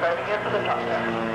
Starting in for the top there.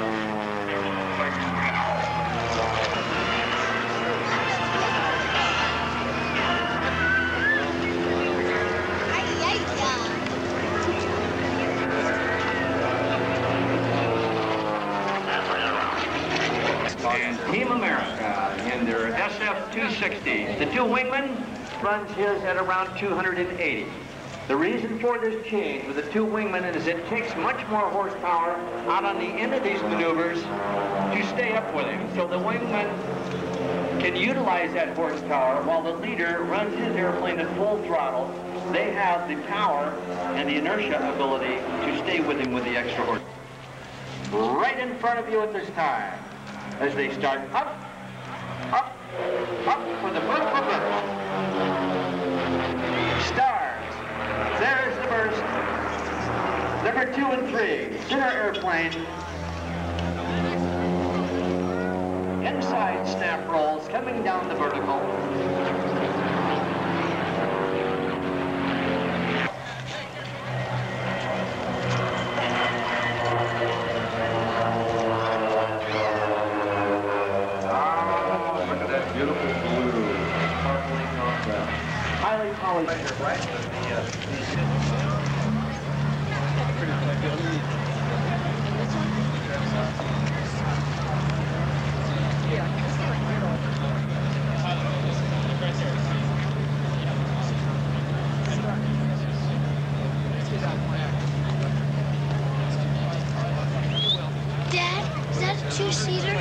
Team America in their SF-260. The two wingmen runs his at around 280. The reason for this change with the two wingmen is it takes much more horsepower out on the end of these maneuvers to stay up with him. So the wingman can utilize that horsepower while the leader runs his airplane at full throttle. They have the power and the inertia ability to stay with him with the extra horsepower. Right in front of you at this time, as they start up, up, up for the vertical burst. Stars. There's the burst. Number 2 and 3, center airplane. Inside snap rolls coming down the vertical. Dad, is that a two-seater?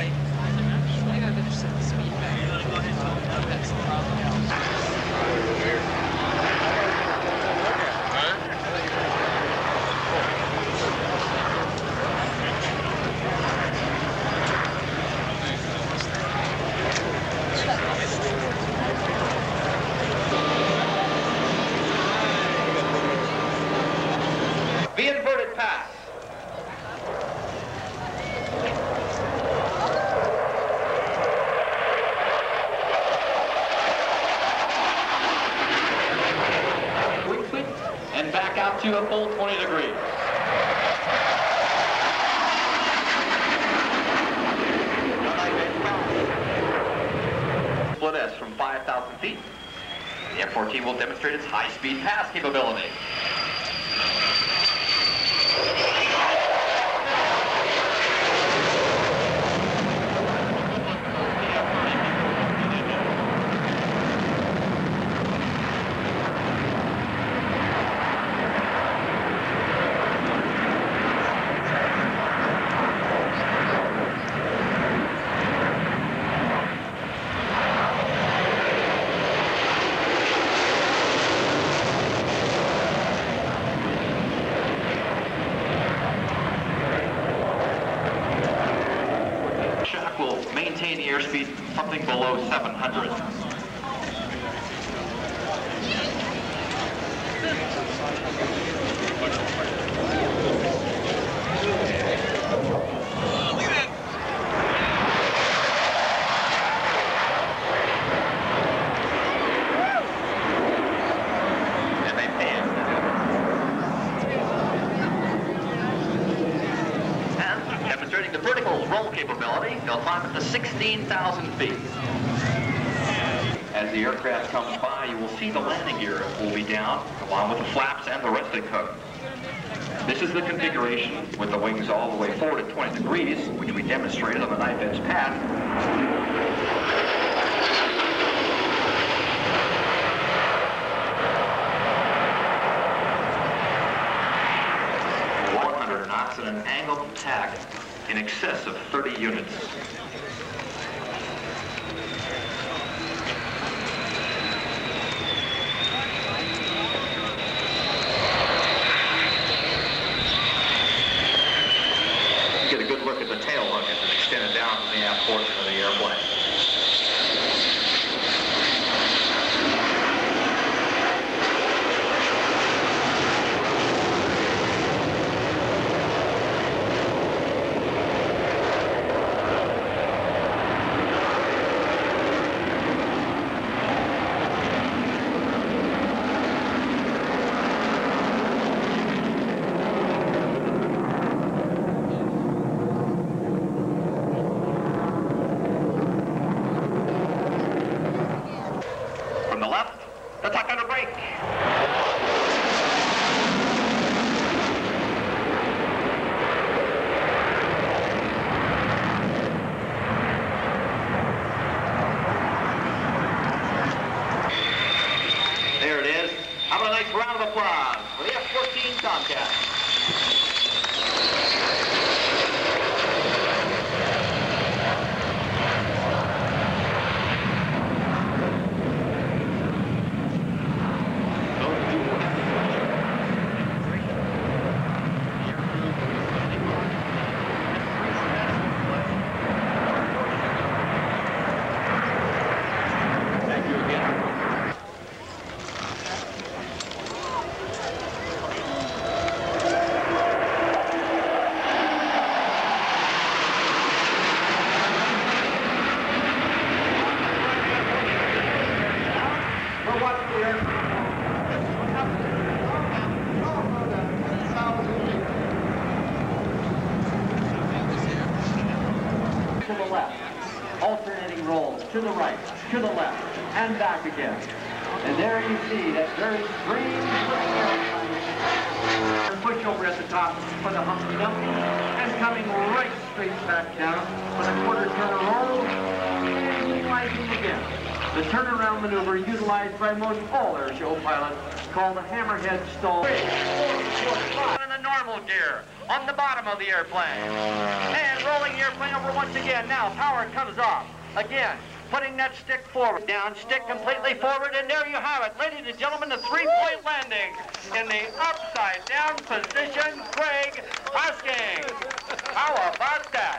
The inverted pass. Quickly and back out to a full 20 degrees. Split S from 5,000 feet. The F-14 will demonstrate its high-speed pass capability. Will maintain the airspeed something below 700. And they pan. And demonstrating the vertical roll capability, they'll climb up to 16,000 feet. As the aircraft comes by, you will see the landing gear will be down, along with the flaps and the resting hook. This is the configuration with the wings all the way forward at 20 degrees, which we demonstrated on the knife edge path. Knots at an angled attack in excess of 30 units. You get a good look at the tail hook as it extended down from the aft portion of the airplane. rolls to the right, to the left, and back again. And there you see that very strange looking airplane. Push over at the top for the Humpty Dumpty, and coming right straight back down with a quarter turn roll, and utilizing again. The turnaround maneuver utilized by most all air show pilots called the hammerhead stall. 3, 4, 5. In the normal gear on the bottom of the airplane. And rolling the airplane over once again. Now power comes off. Again, putting that stick forward. Down, stick completely forward, and there you have it. Ladies and gentlemen, the three-point landing in the upside down position, Craig Hosking. How about that?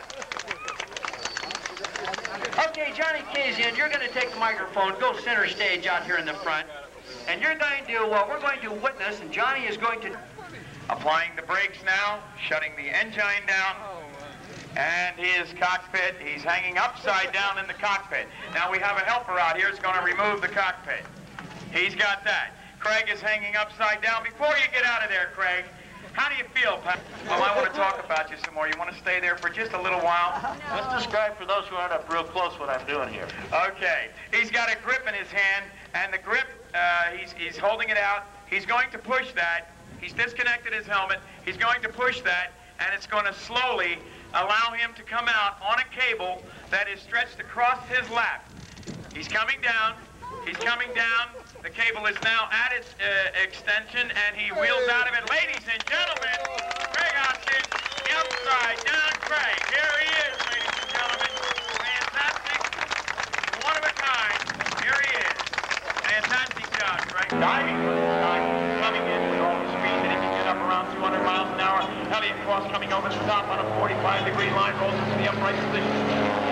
Okay, Johnny Kasian, you're going to take the microphone, go center stage out here in the front, and you're going to, we're going to witness, and Johnny is going to... Applying the brakes now, shutting the engine down, and his cockpit, he's hanging upside down in the cockpit. Now we have a helper out here that's going to remove the cockpit. He's got that. Craig is hanging upside down. Before you get out of there, Craig, how do you feel, Pat? Well, I want to talk about you some more. You want to stay there for just a little while? Let's describe for those who aren't up real close what I'm doing here. Okay. He's got a grip in his hand, and the grip, he's holding it out. He's going to push that. He's disconnected his helmet. He's going to push that, and it's going to slowly allow him to come out on a cable that is stretched across his lap. He's coming down. He's coming down. The cable is now at its extension, and he wheels out of it. Ladies and gentlemen, Craig Hosking, the upside down Craig. Here he is, ladies and gentlemen. Fantastic. One of a kind. Here he is. Fantastic job, Craig. Diving for this time. Coming in with all the speed that he can get up around 200 miles an hour. Elliott Cross coming over the top on a 45-degree line. Rolls into the upright position.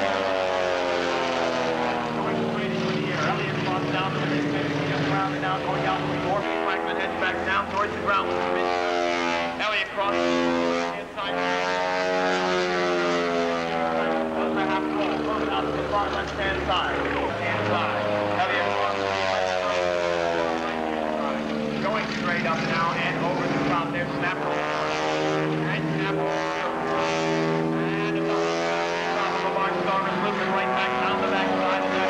Down to the mid-50, just rounded down, going out the door. Franklin heads back down towards the ground with the mid. Elliott Cross inside. Goes the half roll, goes out to the far left-hand side. Elliott Cross going straight up now and over the top there. Snap roll. And snap roll. And about the top of the box star is looping right back down the backside of that.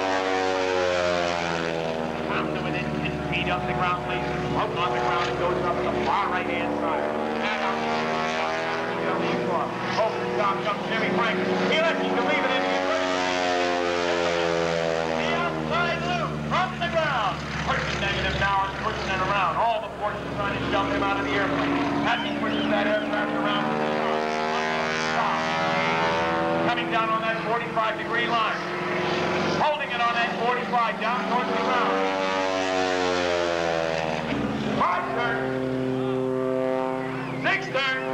Up the ground, please. Up on the ground, it goes up the far right-hand side. And up the cross. Over the top comes Jimmy Franklin. He lets you believe it in the outside loop from the ground. Pushing negative now and pushing it around. All the forces trying to jump him out of the airplane. As he pushes that aircraft around to the top. Coming down on that 45-degree line. Holding it on that 45 down towards the ground. 5 turns, 6 turns,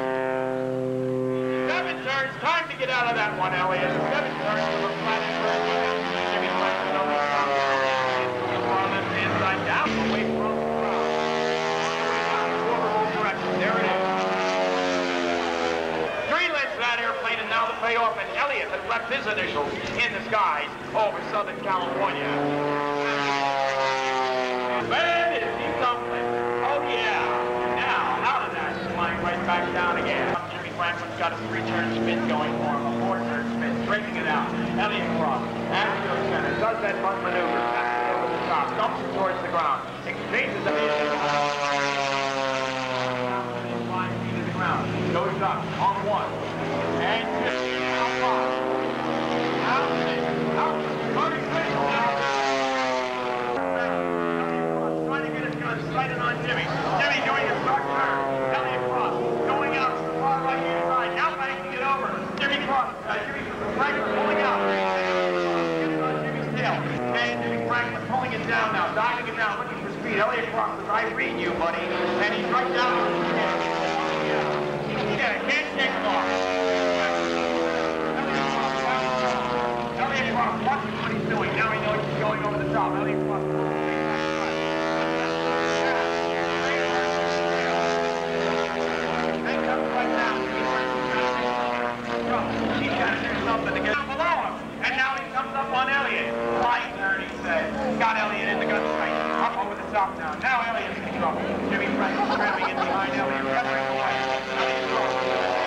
7 turns. Time to get out of that one, Elliott. 7 turns to the flat turn. Jimmy Franklin over the top. Far left hand side down, away from the ground. Overall correction. There it is. Green lights that airplane, and now the payoff. And Elliott has left his initials in the skies over Southern California. Man, is he something? Oh, yeah. Now, out of that, flying right back down again. Jimmy Franklin's got a 3-turn spin going for him, a 4-turn spin, straightening it out. Elliott Cross, Astro Center, does that butt maneuver, taps it over the top, dumps it towards the ground, exchanges the flying feet to the ground, goes up on 1, and 2, now 5, now 6, out, starting 6, now 7. Sighted on Jimmy. Jimmy doing a start turn. Elliott Cross going out to the far right-hand side. Now banking it over. Jimmy Franklin pulling out. Getting on Jimmy's tail. And Jimmy Franklin pulling it down now. Diving it down, looking for speed. Elliott Cross says, I read you, buddy. And he's right down on his head. Yeah, can't take him off. Elliott Cross watching what he's doing. Now he knows he's going over the top. Elliott Cross something to get down below him. And now he comes up on Elliott. Right turn, he says. Got Elliott in the gun sight. Up over the top now. Now Elliott's in trouble. Jimmy Franklin tramping in behind Elliott. Covering away. Elliott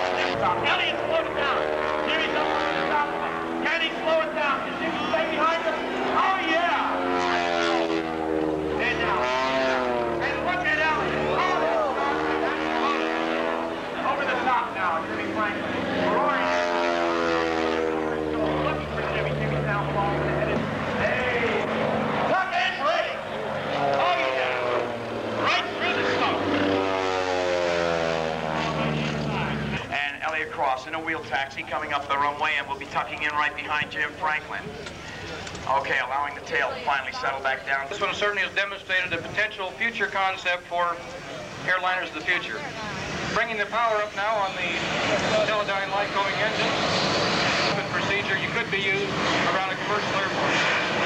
across in a wheel taxi coming up the runway, and we'll be tucking in right behind Jim Franklin. Okay, allowing the tail to finally settle back down. This one certainly has demonstrated a potential future concept for airliners of the future. Bringing the power up now on the Teledyne Lycoming engine. Procedure you could be used around a commercial airport.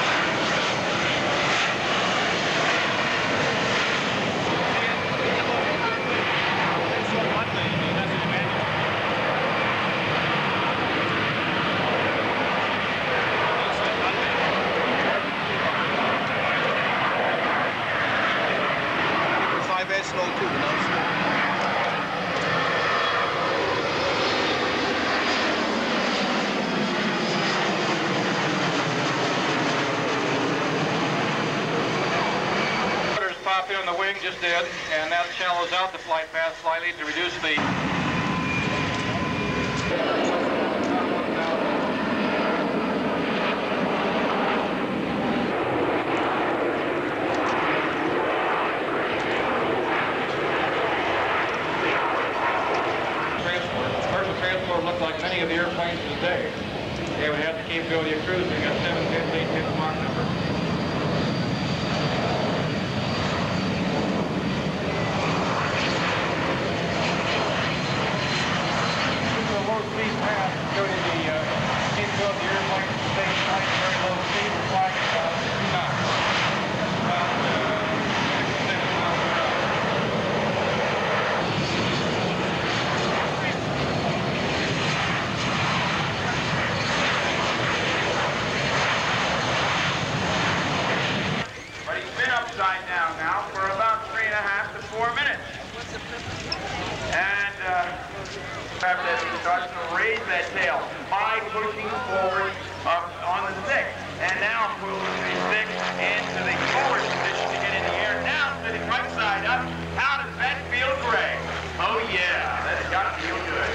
On the wing just did, and that shallows out the flight path slightly to reduce the transport. Commercial transport looked like many of the airplanes today. They would have the capability of cruising at 758 Mach number. Speed path showing the capability of the airplane to stay flying at very low speed and flying at about 2 knots. About 6 miles per hour. But he's been upside down now for about 3.5 to 4 minutes. And that he starts to raise that tail by pushing forward on the stick. And now moves the stick into the forward position to get in the air. Now sitting right side up. How does that feel, Greg? Oh yeah, that's got to feel good.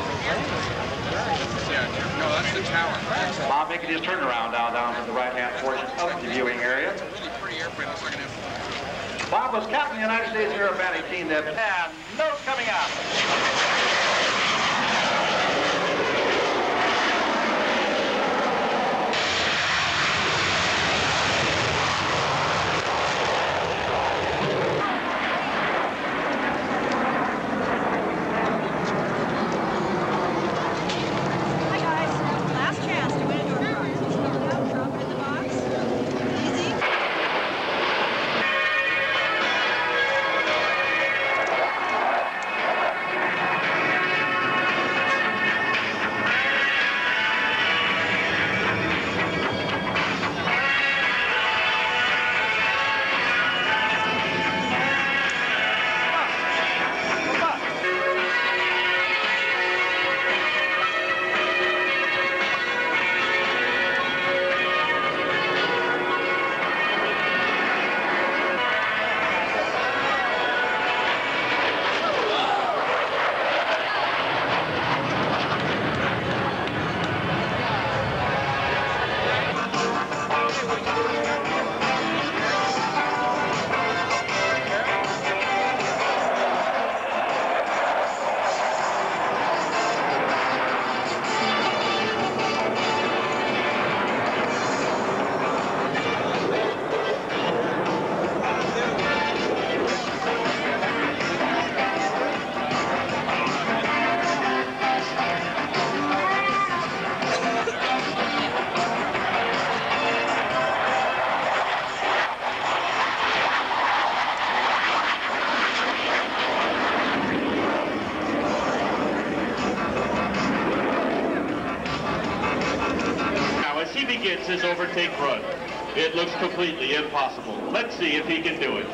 No, that's the tower. Bob making his turnaround now down to the right-hand portion of the viewing area. Bob was captain of the United States Aerobatic team that... And nose coming up. Begins his overtake run. It looks completely impossible. Let's see if he can do it.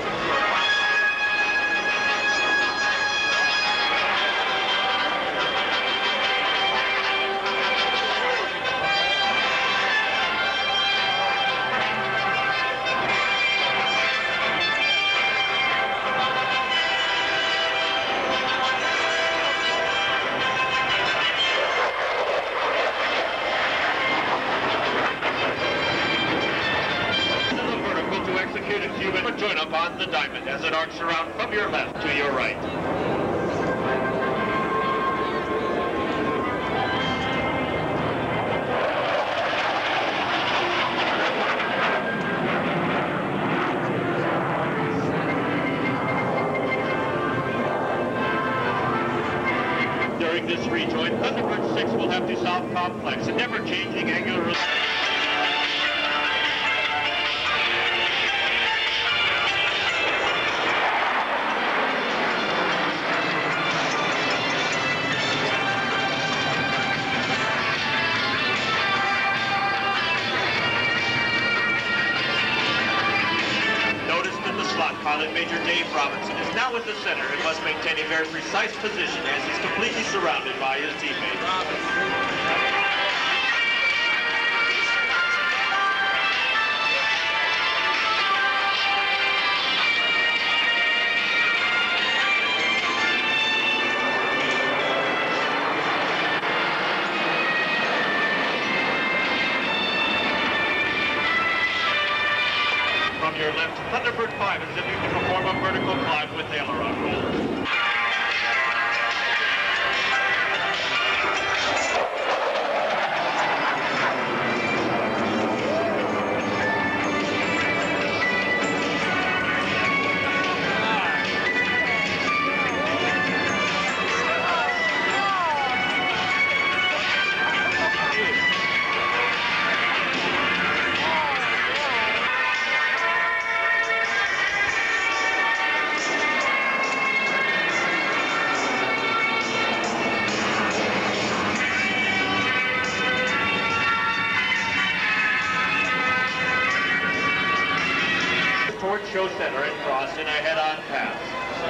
Join up on the diamond as it arcs around from your left to your right. point, Thunderbird 6 will have to solve complex and never-changing angular... Pilot Major Dave Robinson is now at the center and must maintain a very precise position as he's completely surrounded by his teammates. From your left, Thunderbird 5 is attempting to perform a vertical climb with aileron roll. Towards show center and cross in a head-on pass.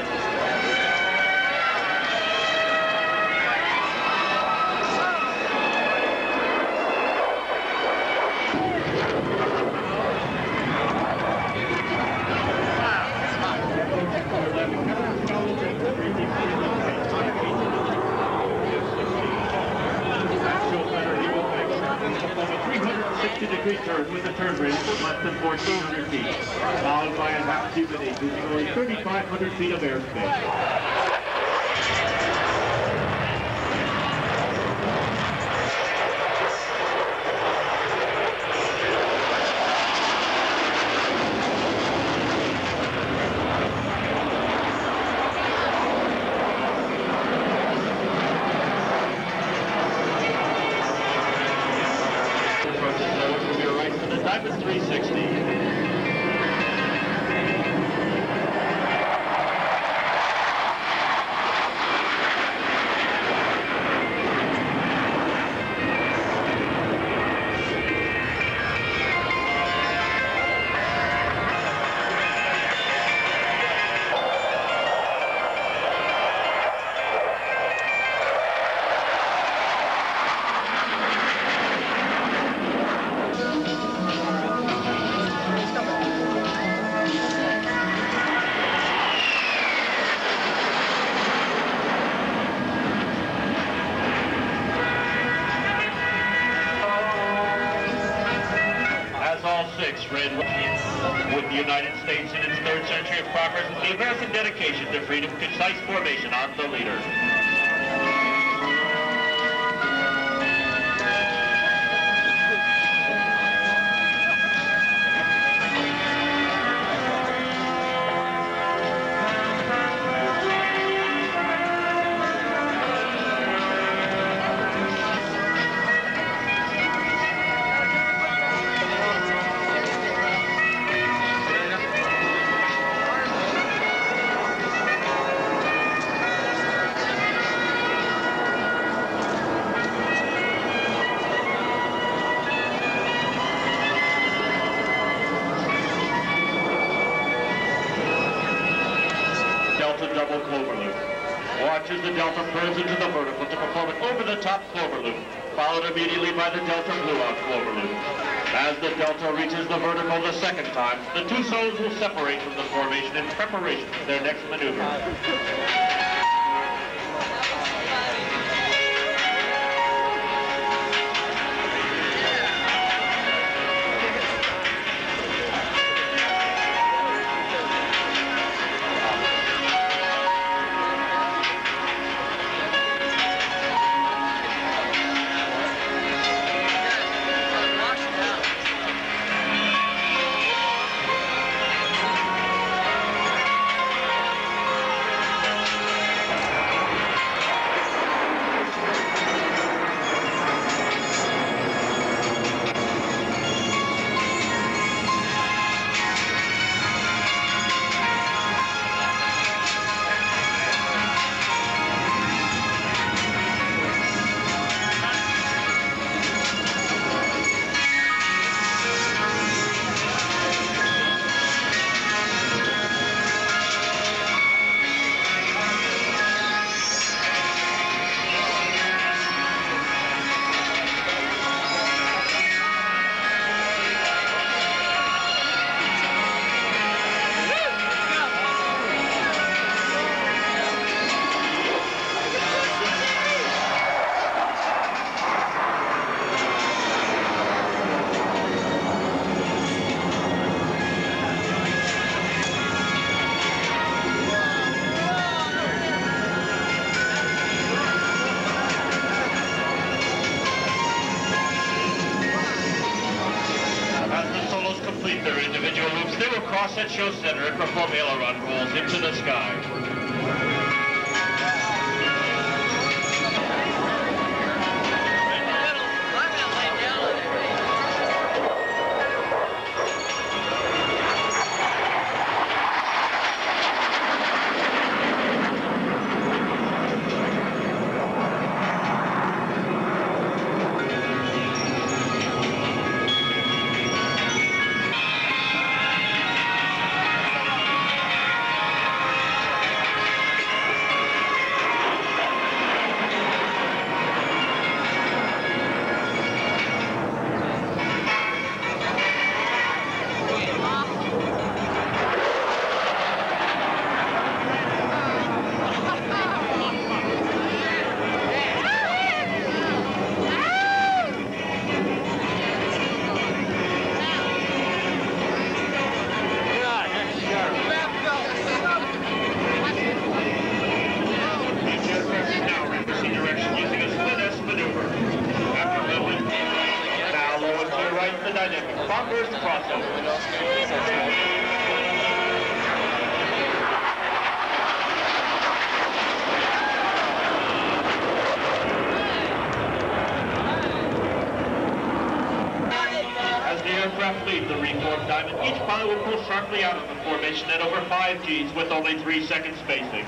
A 360-degree turn with a turn radius of less than 1,400 feet, followed by a half Cubanate using only 3,500 feet of airspace. Diamond 360. Red with the United States in its third century of progress, the American dedication to freedom, concise formation on the leader. Double clover loop. Watch as the delta turns into the vertical to perform an over-the-top clover loop, followed immediately by the delta blue-out clover loop. As the delta reaches the vertical the second time, the two soles will separate from the formation in preparation for their next maneuver. cross at show center, and perform aileron rolls into the sky. Leave the reformed diamond. Each pilot will pull sharply out of the formation at over 5 Gs with only 3 seconds spacing.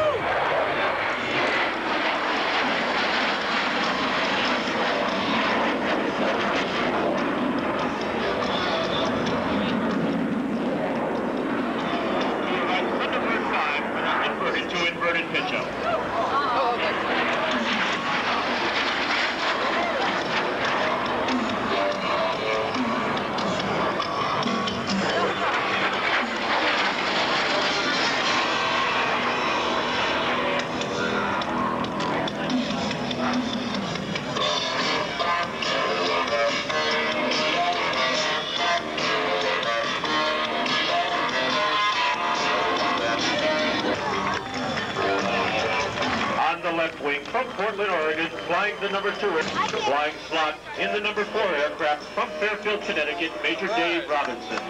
Thunderbird 5 for the inverted to inverted pitch up. Left wing from Portland, Oregon, flying the number 2, flying slot in the number 4 aircraft from Fairfield, Connecticut, Major Dave Robinson.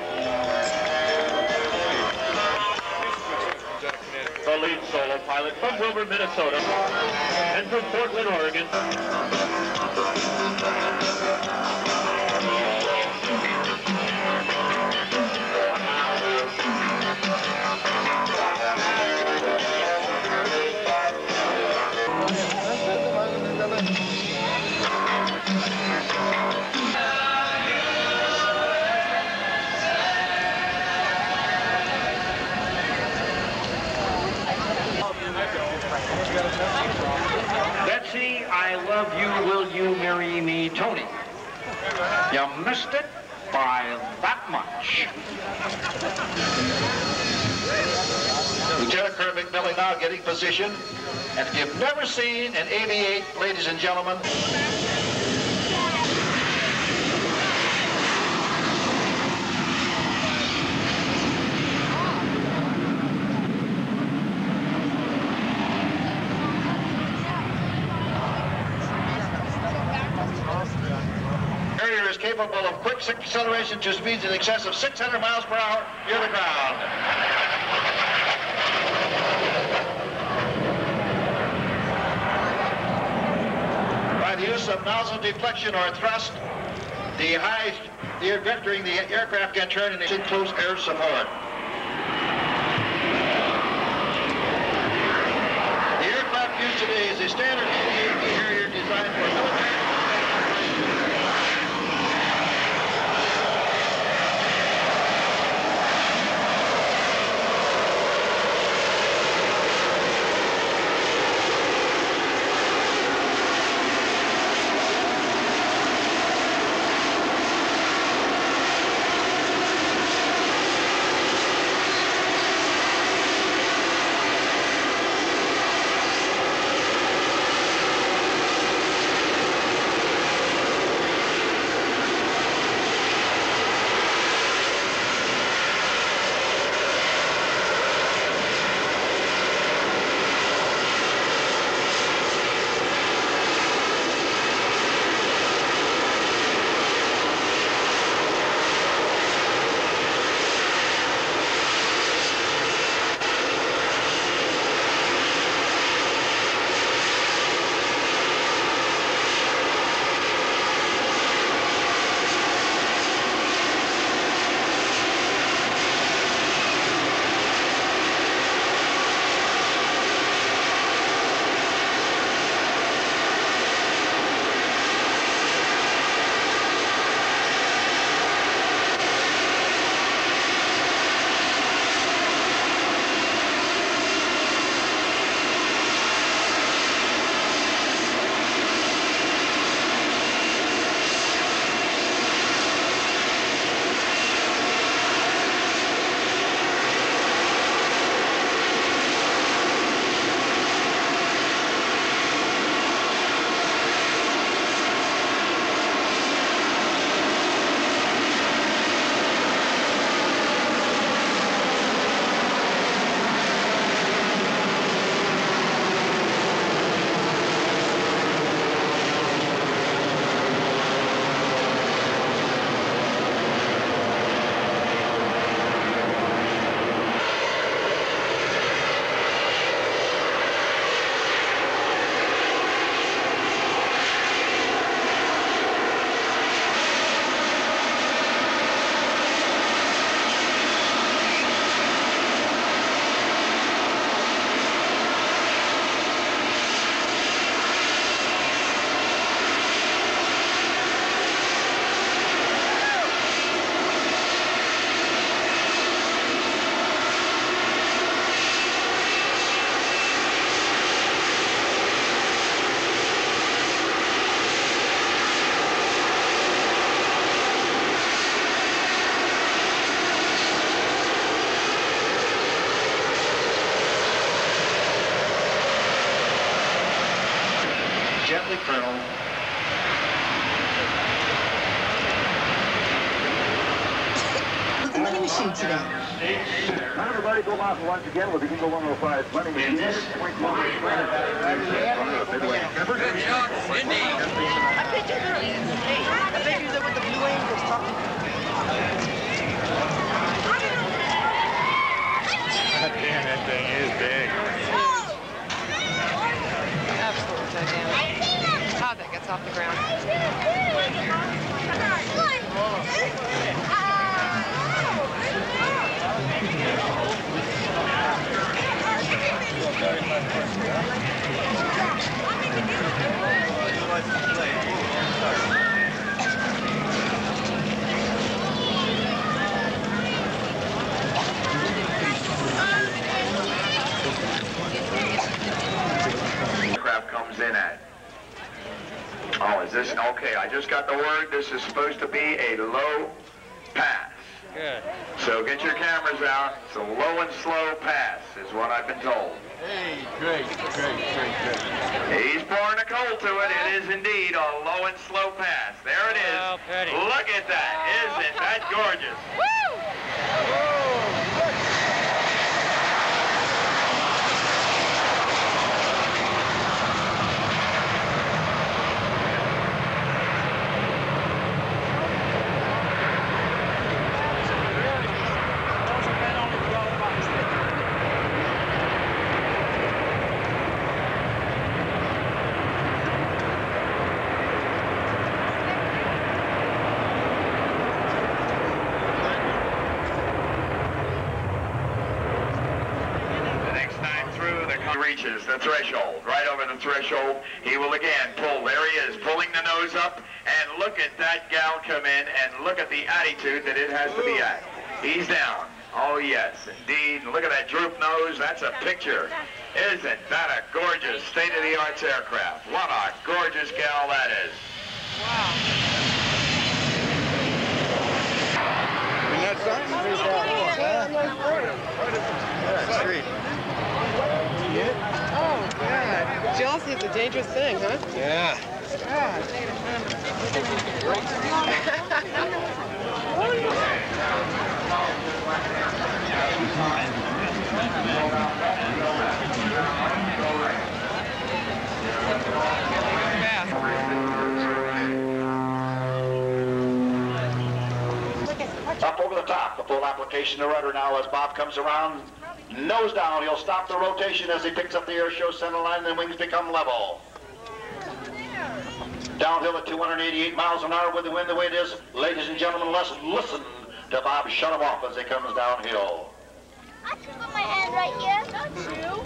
The lead solo pilot from Wilbur, Minnesota, and from Portland, Oregon. Betsy, I love you, will you marry me, Tony? You missed it by that much. Lieutenant Colonel McMillan now getting position. And if you've never seen an AV-8, ladies and gentlemen, is capable of quick acceleration to speeds in excess of 600 miles per hour near the ground. By the use of nozzle deflection or thrust, during the aircraft can turn in close air support. The aircraft used today is a standard AV-8 carrier designed for military. Colonel. Look at money machine today. Everybody go off once again with the Eagle 105 money machine. I bet you that with the Blue Angels talking. Damn, that thing is big. Absolutely gigantic. How that gets off the ground. Aircraft comes in at. Oh, is this okay? I just got the word. This is supposed to be a low pass. Good. So get your cameras out. It's a low and slow pass, is what I've been told. Hey, great. He's pouring a coal to it. It is indeed a low and slow pass. There it is. Well, Petty. Look at that. Isn't that gorgeous? Reaches the threshold, right over the threshold. He will again pull. There he is, pulling the nose up, and look at that gal come in, and look at the attitude that it has to be at. He's down. Oh, yes, indeed. Look at that droop nose. That's a picture. Isn't that a gorgeous state-of-the-art aircraft? What a gorgeous gal that is. Wow. Oh, God. Jealousy is a dangerous thing, huh? Yeah. God. Up over the top, the full application of rudder now as Bob comes around. Nose down, he'll stop the rotation as he picks up the air show center line and the wings become level. Downhill at 288 miles an hour with the wind the way it is. Ladies and gentlemen, let's listen to Bob shut him off as he comes downhill. I can put my hand right here. Don't you?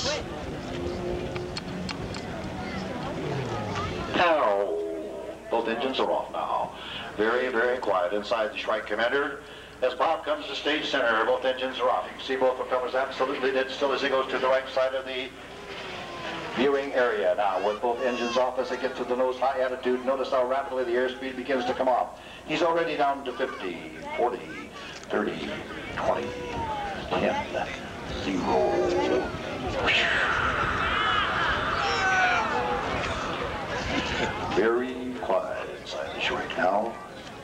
Now, both engines are off now. Very, very quiet inside the Shrike Commander. As Bob comes to stage center, both engines are off. You can see both propellers absolutely dead still as he goes to the right side of the viewing area. Now, with both engines off as they get to the nose high attitude, notice how rapidly the airspeed begins to come off. He's already down to 50, 40, 30, 20, 10, 0. Very quiet inside the Shrike now.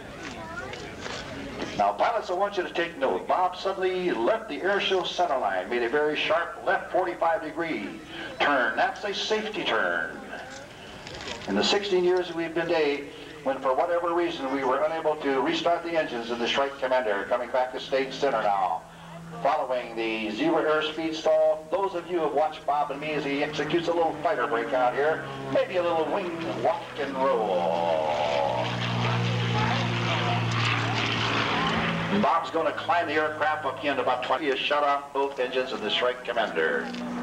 Now, pilots, I want you to take note. Bob suddenly left the airshow center line, made a very sharp left 45-degree turn. That's a safety turn. In the 16 years we've been today, when for whatever reason we were unable to restart the engines in the Shrike Commander, coming back to stage center now, following the zero airspeed stall, those of you who have watched Bob and me as he executes a little fighter break out here, maybe a little wing walk and roll. Bob's going to climb the aircraft up again about 20. He has shut off both engines of the Shrike Commander.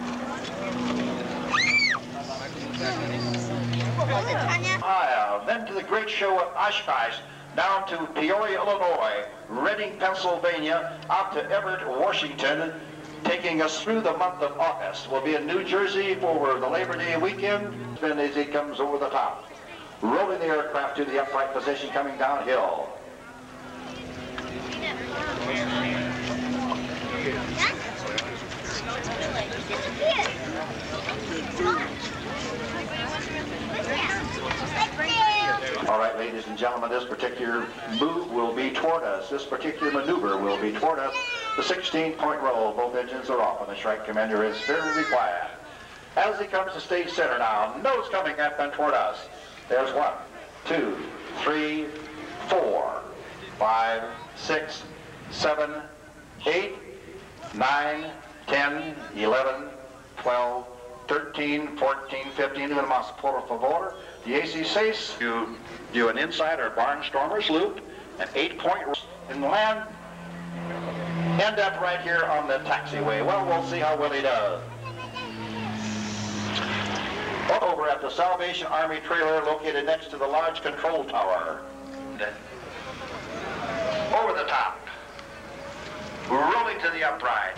Then to the great show at Oshkosh, down to Peoria, Illinois, Reading, Pennsylvania, out to Everett, Washington, taking us through the month of August. We'll be in New Jersey for the Labor Day weekend, then as he comes over the top, rolling the aircraft to the upright position, coming downhill. All right, ladies and gentlemen, this particular move will be toward us. This particular maneuver will be toward us. The 16-point roll, both engines are off, and the Shrike Commander is very quiet. As he comes to stage center now, nose coming up and toward us. There's 1, 2, 3, 4, 5, 6, 7, 8, 9, 10, 11, 12, 13, 14, 15, más por favor. 16, you do an inside or barnstormer's loop, an 8-point and land, end up right here on the taxiway. Well, we'll see how well he does. Over at the Salvation Army trailer located next to the large control tower. Over the top. Rolling to the upright.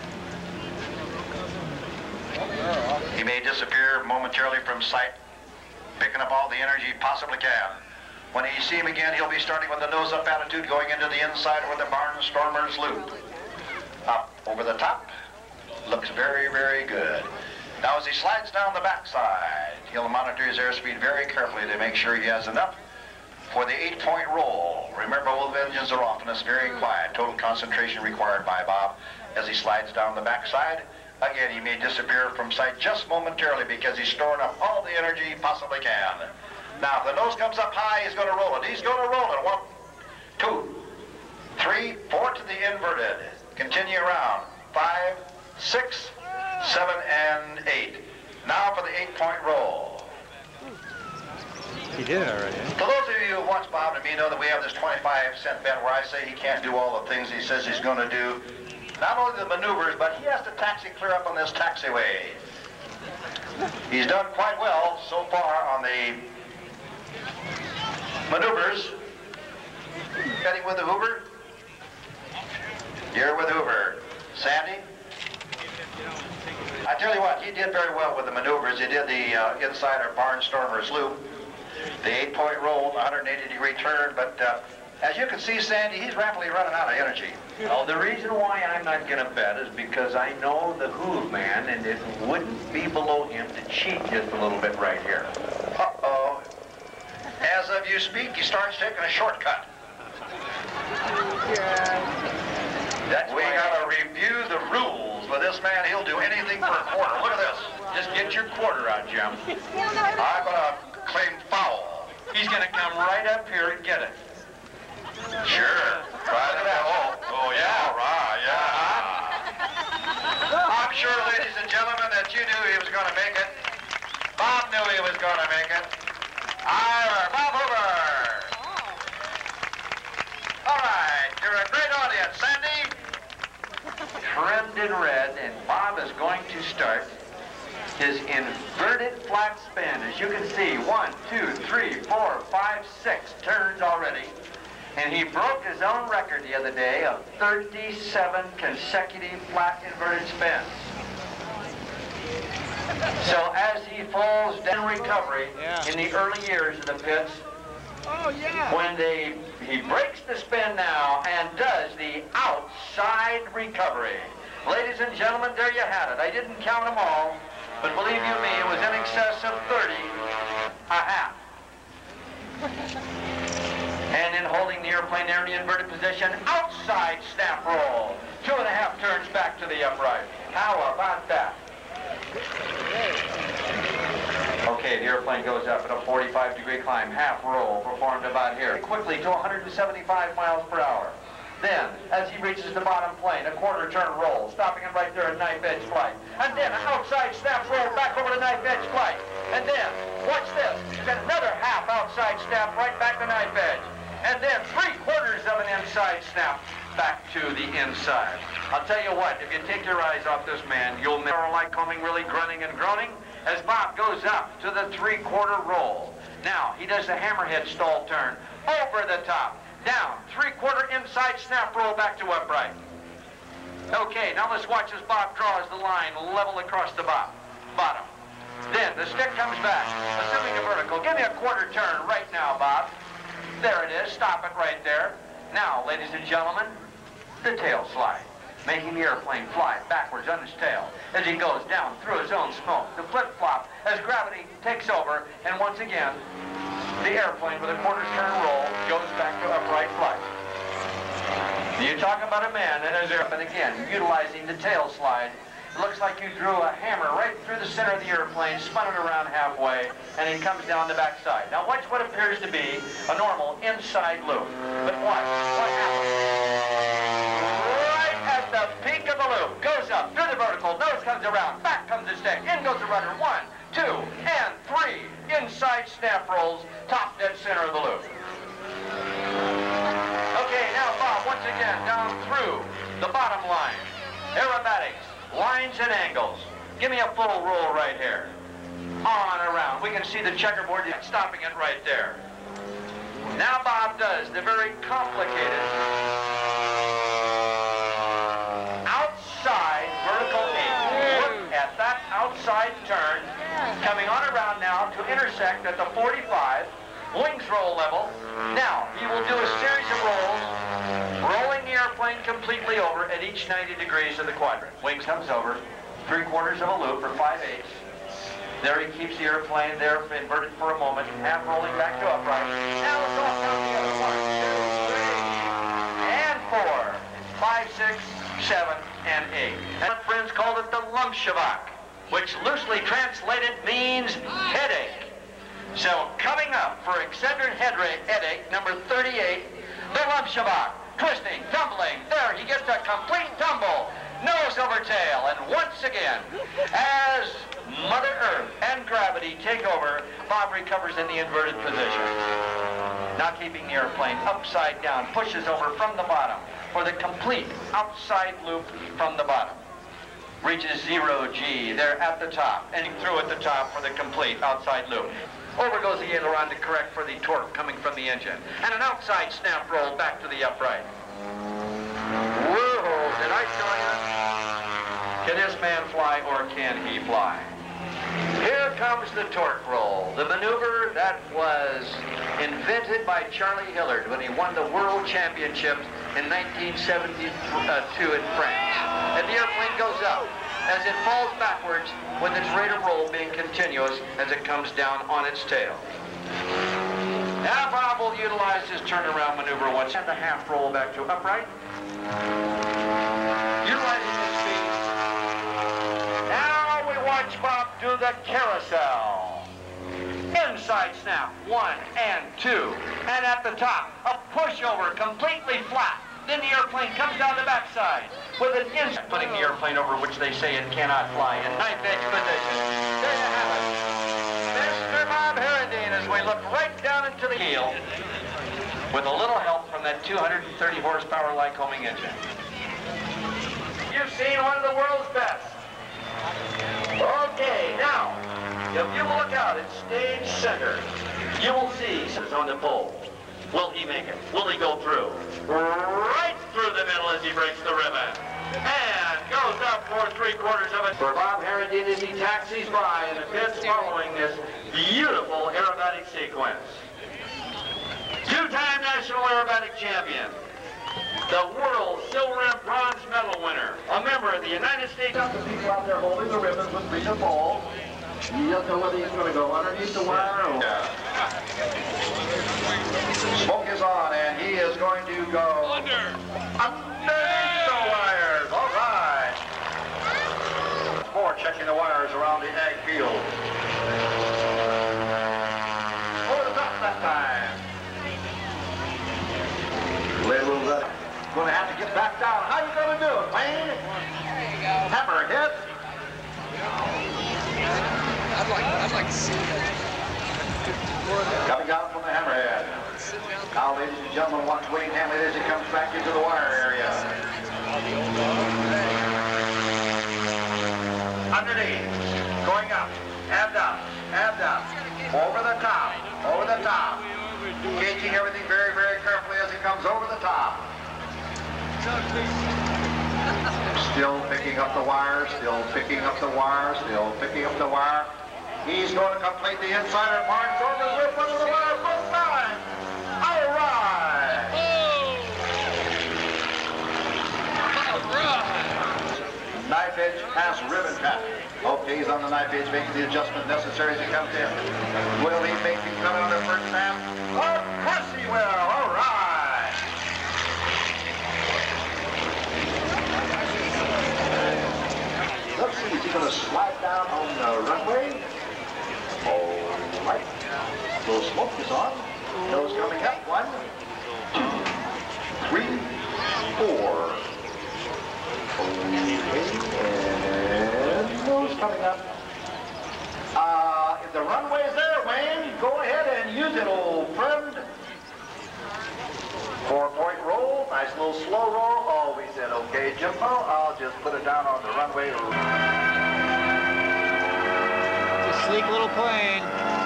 He may disappear momentarily from sight, picking up all the energy he possibly can. When you see him again, he'll be starting with the nose-up attitude, going into the inside with the barnstormer's loop. Up over the top. Looks very, very good. Now as he slides down the backside, he'll monitor his airspeed very carefully to make sure he has enough for the 8-point roll. Remember, both engines are off and it's very quiet. Total concentration required by Bob as he slides down the backside. Again, he may disappear from sight just momentarily because he's storing up all the energy he possibly can. Now, if the nose comes up high, he's going to roll it. He's going to roll it. 1, 2, 3, 4 to the inverted. Continue around. 5, 6, 7, and 8. Now for the 8-point roll. He did it already. For those of you who watch Bob and me know that we have this 25-cent bet where I say he can't do all the things he says he's going to do. Not only the maneuvers, but he has to taxi clear up on this taxiway. He's done quite well so far on the maneuvers. Heading with the Hoover. Here with Hoover. Sandy. I tell you what, he did very well with the maneuvers. He did the inside or barnstormer's loop, the 8-point roll, the 180-degree turn, but as you can see, Sandy, he's rapidly running out of energy. Well, the reason why I'm not going to bet is because I know the Hoove man, and it wouldn't be below him to cheat just a little bit right here. Uh-oh. As of you speak, he starts taking a shortcut. We got to review the rules with this man. He'll do anything for a quarter. Look at this. Just get your quarter out, Jim. I'm going to claim foul. He's going to come right up here and get it. Sure. Try it out. Oh, yeah, right, yeah. I'm sure, ladies and gentlemen, that you knew he was going to make it. Bob knew he was going to make it. Bob Hoover. All right, you're a great audience. Sandy? Trimmed in red, and Bob is going to start his inverted flat spin. As you can see, 1, 2, 3, 4, 5, 6 turns already. And he broke his own record the other day of 37 consecutive flat inverted spins. So as he falls down recovery in the early years of the pits, when he breaks the spin now and does the outside recovery. Ladies and gentlemen, there you have it. I didn't count them all, but believe you me, it was in excess of 30 a half. And then holding the airplane there in the inverted position, outside snap roll. 2.5 turns back to the upright. How about that? Okay, the airplane goes up at a 45-degree climb, half roll, performed about here. Quickly to 175 miles per hour. Then, as he reaches the bottom plane, a quarter turn roll, stopping him right there at knife edge flight. And then an outside snap roll back over to knife edge flight. And then, watch this, then another half outside snap right back to knife edge. And then 3/4 of an inside snap back to the inside. I'll tell you what, if you take your eyes off this man, you'll never like coming really grunting and groaning as Bob goes up to the 3/4 roll. Now, he does the hammerhead stall turn over the top. Down, 3/4 inside snap roll back to upright. Okay, now let's watch as Bob draws the line level across the bottom. Then the stick comes back, assuming a vertical. Give me a quarter turn right now, Bob. There it is. Stop it right there. Now, ladies and gentlemen, the tail slide, making the airplane fly backwards on his tail as he goes down through his own smoke. The flip-flop as gravity takes over, and once again, the airplane with a quarter turn roll goes back to upright flight. You talk about a man that is and again utilizing the tail slide. It looks like you drew a hammer right through the center of the airplane, spun it around halfway, and it comes down the backside. Now watch what appears to be a normal inside loop. But watch what happens. Right at the peak of the loop, goes up through the vertical, nose comes around, back comes the stick, in goes the rudder, 1, 2, and 3. Inside snap rolls, top dead center of the loop. Okay, now Bob, once again, down through the bottom line. Aerobatics, lines and angles. Give me a full roll right here. On around. We can see the checkerboard, stopping it right there. Now Bob does the very complicated outside vertical eight. Look at that outside turn. Coming on around now to intersect at the 45. Wings roll level. Now, he will do a series of rolls, rolling the airplane completely over at each 90 degrees of the quadrant. Wings comes over, 3/4 of a loop for 5/8. There he keeps the airplane there inverted for a moment, half rolling back to upright. Now let's all count together. 1, 2, 3, and 4, 5, 6, 7, and 8. And our friends called it the Lumpshavak, which loosely translated means headache. So coming up for eccentric headache, number 38, the Lumpshavak. Twisting, tumbling, there he gets a complete tumble, nose over tail, and once again, as Mother Earth and gravity take over, Bob recovers in the inverted position. Now keeping the airplane upside down, pushes over from the bottom for the complete outside loop from the bottom. Reaches 0G there at the top, and through at the top for the complete outside loop. Over goes the aileron to correct for the torque coming from the engine. And an outside snap roll back to the upright. Whoa, did I tell you? Can this man fly or can he fly? Here comes the torque roll, the maneuver that was invented by Charlie Hillard when he won the World Championships in 1972 in France. And the airplane goes up as it falls backwards with its rate of roll being continuous as it comes down on its tail. Now Bob will utilize his turnaround maneuver once and the half roll back to upright. Utilizing his speed. Now we watch Bob do the carousel. Inside snap, 1 and 2. And at the top, a pushover completely flat. Then the airplane comes down the backside with an inside, putting the airplane over which they say it cannot fly in knife edge position. There you have it. Mr. Bob Harradine as we look right down into the heel with a little help from that 230 horsepower Lycoming engine. You've seen one of the world's best. Okay, now, if you look out at stage center, you will see on the pole. Will he make it? Will he go through? Right through the middle as he breaks the ribbon. And goes up for 3/4 of it. For Bob Harradine as he taxis by in the pits following this beautiful aerobatic sequence. Two-time national aerobatic champion. The world silver and bronze medal winner. A member of the United States. The people out there holding the ribbons with Rita Ball. You don't know whether he's going to go underneath the wire or... Smoke is on, and he is going to go... Underneath the wires. All right. Moore checking the wires around the ag field. Over the top that time. Little going to have to get back down. How you going to do it, Wayne? There you go. Hammerhead. I'd like to see that. Coming down from the hammerhead. Now, ladies and gentlemen, watch Wayne Hamlet as he comes back into the wire area. Underneath, going up, and up, and up. Over the top, over the top. Gauging everything very, very carefully as he comes over the top. Still picking up the wire, still picking up the wire, still picking up the wire. He's going to complete the insider mark. Over the front of the wire, full time. All right. Knife edge past ribbon cut. Okay. Okay, he's on the knife edge, making the adjustment necessary as he comes in. Will he make it come on the first snap? Of course he will. All right. Let's see, is he going to slide down on the runway? All right. Little smoke is on. Nose coming up. 1, 2, 3, 4. Okay, and nose coming up. If the runway is there, Wayne, go ahead and use it, old friend. 4-point roll, nice little slow roll. Oh, we said, okay, Jimbo, I'll just put it down on the runway. It's a sleek little plane.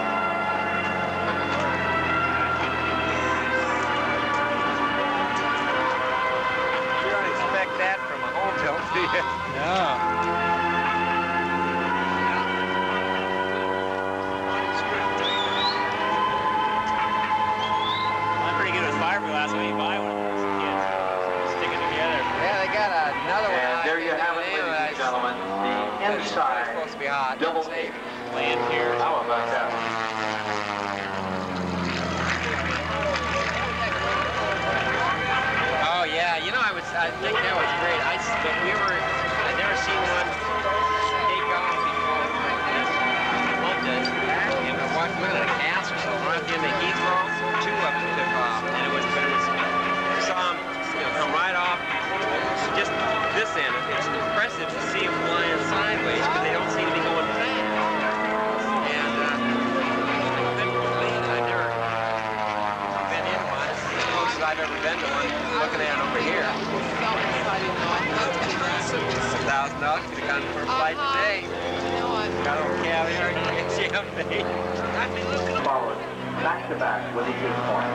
You don't expect that from a home tilt, do you? No. Fiberglass when you buy one of those kids. Stick it together. Yeah, they got another one. And there you have it, ladies and gentlemen. The inside supposed to be hot. double A. Land here. How about that? Oh yeah, you know I think that was great. I'd never seen one take off before. Loved it. And what was it, a cast or something? Right in the Heathrow, 2 of them took off, and it was saw them, come right off. Just this end. It's impressive to see them flying sideways because they don't seem to be going fast. And I've never been in one. It's the closest I've ever been to one. Looking at it over here. $1,000 could have gone for a flight today. Got a little caviar and champagne. Followed back to back with a uniform.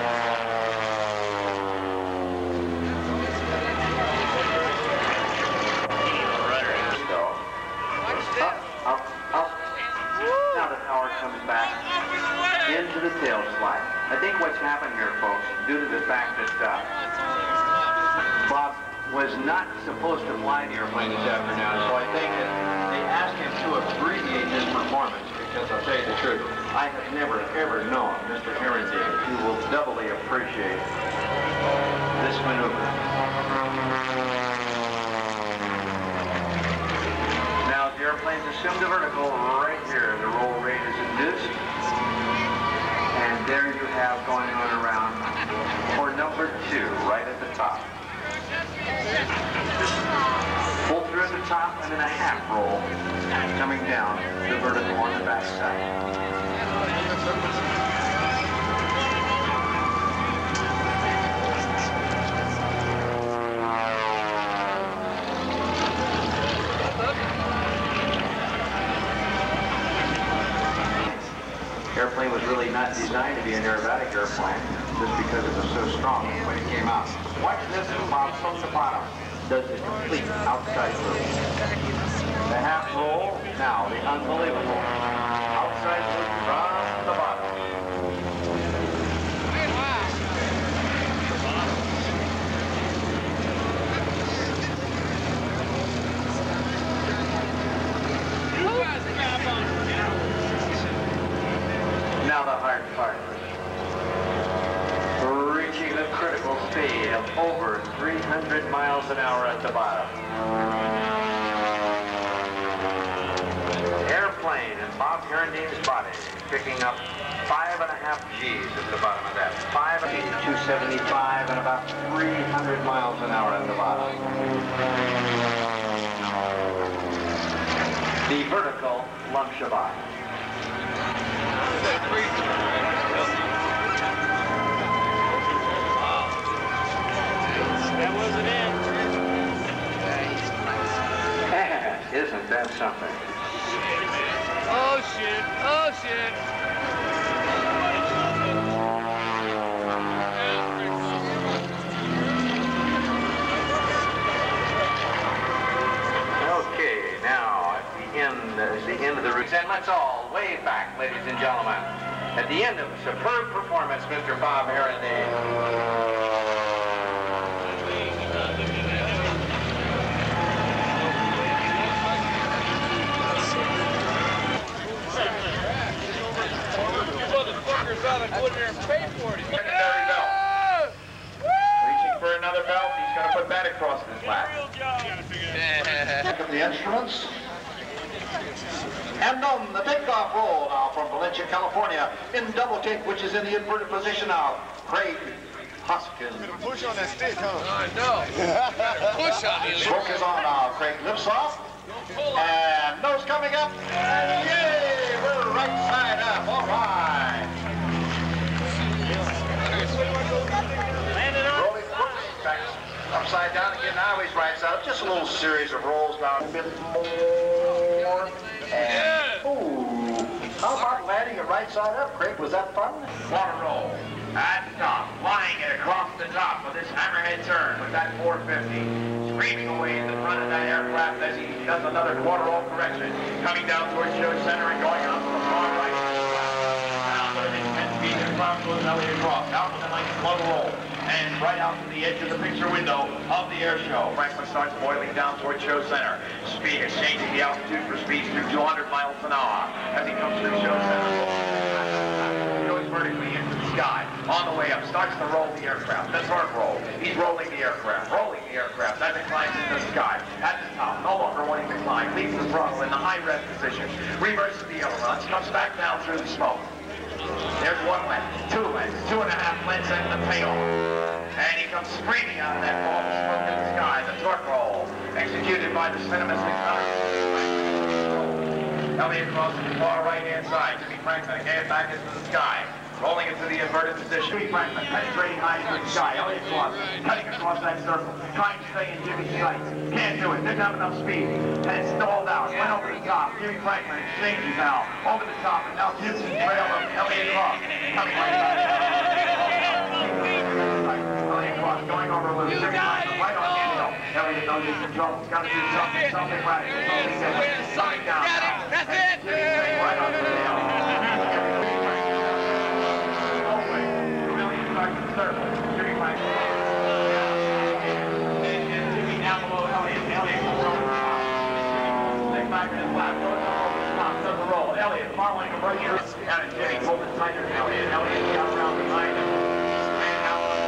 Up, up. Now the power comes back into the tail slide. I think what's happened here, folks, due to the fact that Bob was not supposed to fly the airplane this afternoon, so I think that they asked him to abbreviate his performance, because I'll tell you the truth, I have never, ever known Mr. Herendeen, who will doubly appreciate this maneuver. Now, the airplane's assumed the vertical right here. The roll rate is induced. And there you have going on around for number 2, right at the top. Pull through at the top and then a half roll coming down the vertical on the back side. Airplane was really not designed to be an aerobatic airplane just because it was so strong when it came out. Watch this as Bob from the bottom does the complete outside loop. The half roll, now the unbelievable outside loop from the bottom. Now the hard part. Reaching the critical speed of over 300 miles an hour at the bottom. Airplane and Bob Herendeen's body picking up 5.5 G's at the bottom of that. 275 and about 300 miles an hour at the bottom. The vertical lump Shabbat. That wasn't it. Isn't that something? Oh shit! Oh shit! Okay, now at the end of the route, and let's all wave back, ladies and gentlemen. At the end of a superb performance, Mr. Bob Herendeen. turbulence. And on the takeoff roll now from Valencia, California, in double take, which is in the inverted position now, Craig Hoskins. Push on that stick, huh? I know. Push on it. Smoke is on now. Craig lifts off. And nose coming up. And yay! We're right side up. All right. Rolling Brooks back upside down again. Now he's right side up. Just a little series of rolls down. A bit more. And, ooh. How about landing it right side up, Craig? Was that fun? Water roll. At the top, flying it across the top with this hammerhead turn with that 450. Screaming away in the front of that aircraft as he does another quarter roll correction. Coming down towards show center and going out to the far right. Down to the 10 feet in front goes Elliott Cross. Out with a nice slow roll. And right out to the edge of the picture window of the air show. Franklin starts boiling down towards show center. Speed is changing the altitude for speeds to 200 miles an hour as he comes through show center. Goes vertically into the sky. On the way up, starts to roll the aircraft. That's hard roll. He's rolling the aircraft, As it climbs into the sky. At the top, no longer wanting to climb. Leaves the throttle in the high rev position. Reverses the ailerons, comes back down through the smoke. There's 1 lens, 2 lenses, 2.5 lenses and the tail. And he comes screaming out of that ball of smoke in the sky. The torque roll, executed by the Cinema 600. Elliott Cross to the far right-hand side. Jimmy Franklin again back into the sky. Rolling into the inverted position. Jimmy Franklin penetrating high into the sky. Elliott Cross cutting across that circle. Trying to stay in Jimmy's sights. Can't do it. Didn't have enough speed. And it stalled out. Went over the top. Jimmy Franklin exchanges now. Over the top. And now Gibson trail of Elliott Cross. Coming right back. Elliott Cross going over loose. Jimmy Franklin right on the hill. Elliott knows he's in trouble. He's got to do something radical. Coming down. That's it. Jimmy staying right on the hill. Circle. Jimmy Franklin. And Jimmy down below Elliott. Elliott goes over the top. Stick back in his lap. Goes over the top. Does the roll. Elliott following a break. And Jimmy pulls it tighter than Elliott. Elliott got around behind him. And out on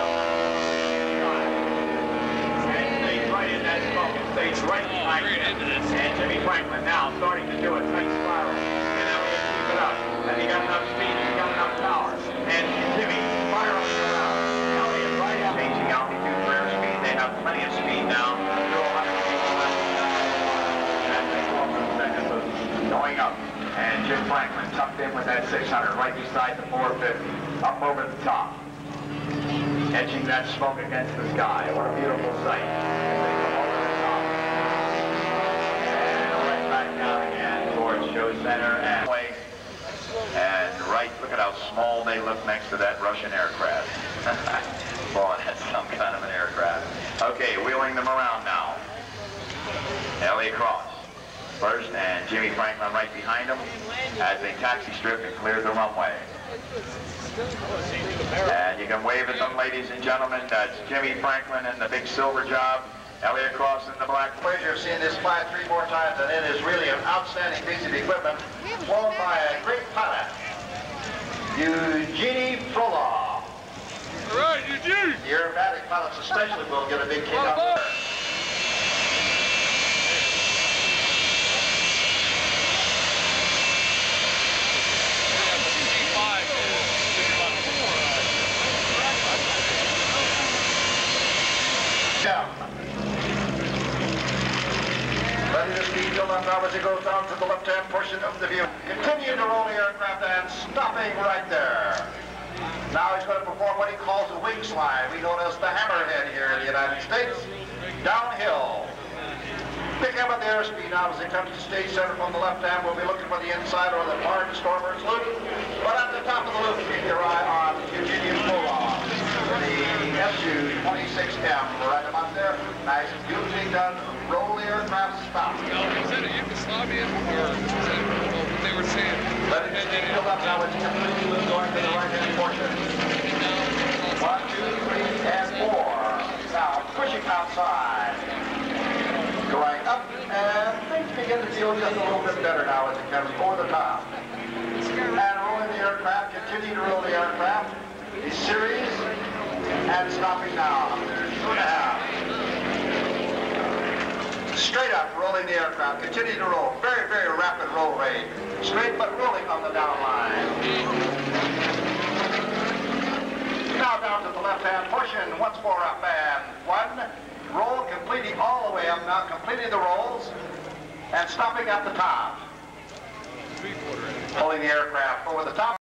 the and stays right in that smoke. It stays right behind him. And Jimmy Franklin now starting to do a tight spiral. And Elliott keeps it up. And he got enough speed. He got enough power. And Jimmy spiraling around. Elliott right out. Changing altitude for airspeed. They have plenty of speed now. Going up. And Jim Franklin tucked in with that 600 right beside the 450. Up over the top. Edging that smoke against the sky. What a beautiful sight. As they come over the top. And right back down again towards show center and away. And right, look at how small they look next to that Russian aircraft. Boy, that's some kind of an aircraft. Okay, wheeling them around now. Elliott Cross first, and Jimmy Franklin right behind him as they taxi strip and clear the runway. And you can wave at them, ladies and gentlemen. That's Jimmy Franklin in the big silver job. Elliott Cross in the black. Pleasure of seeing this fly 3 more times, and it is really an outstanding piece of equipment flown by a great pilot, Eugenie Frolov. All right, Eugene. The aerobatic pilots especially will get a big kick out there. Ready to speed build up now as it goes down to the left-hand portion of the view. Continuing to roll the aircraft and stopping right there. Now he's going to perform what he calls a wing slide. We know it as the hammerhead here in the United States. Downhill. Pick up at the airspeed now as he comes to stage center from the left hand. We'll be looking for the inside or the barn stormer's loop. But at the top of the loop, keep your eye on Eugenie Frolov. The Su-26M right about there. Nice and beautifully done. Roll the aircraft stop. Is that a Yugoslavian or is that what they were saying? Let it build up now. It's completely loose going to the right-hand portion. 1, 2, 3, and 4. Now pushing outside. Going up, and things begin to feel just a little bit better now as it comes over the top. And rolling the aircraft, continue to roll the aircraft. The series, and stopping now. 2.5. Straight up, rolling the aircraft. Continue to roll. Very, very rapid roll rate. Straight but rolling on the down line. Now down to the left hand, pushing once more up and one. Roll completing all the way up now, completing the rolls and stopping at the top. Pulling the aircraft over the top.